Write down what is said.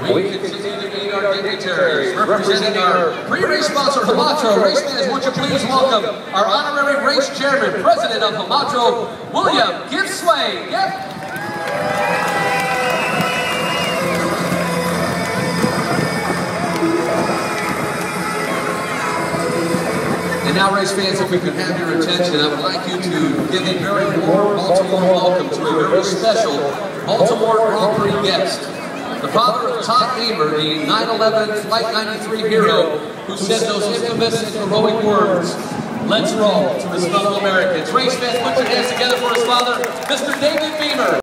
We continue to meet our dignitaries. Representing our pre-race sponsor, Hamatro, race fans, would you please welcome our honorary race chairman, president of Hamatro, William Give Sway. And now, race fans, if we could have your attention, I would like you to give a very warm Baltimore welcome to a very special Baltimore Grand Prix guest. The father of Todd Beamer, the 9/11 Flight 93 hero, who said those infamous and heroic words, "Let's roll," to his fellow Americans. Race fans, put your hands together for his father, Mr. David Beamer.